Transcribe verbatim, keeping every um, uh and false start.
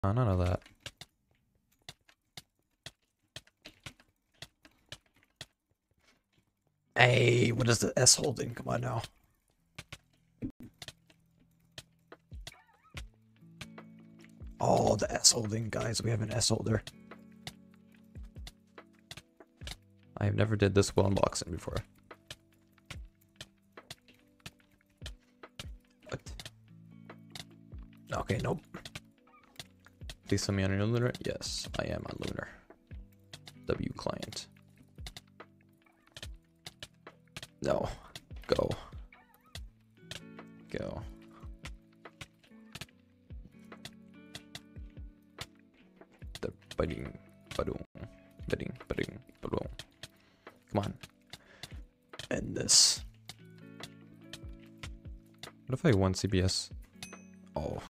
Uh, none of that. Hey, what is the S holding? Come on now. Oh, the S holding, guys. We have an S holder. I have never did this well in boxing before. What? Okay, nope. Please send me on your Lunar. Yes, I am on Lunar. W client. No. Go. Go. The biting, ba-doom, biting, biting, ba-doom. Come on. End this. What if I won C B S?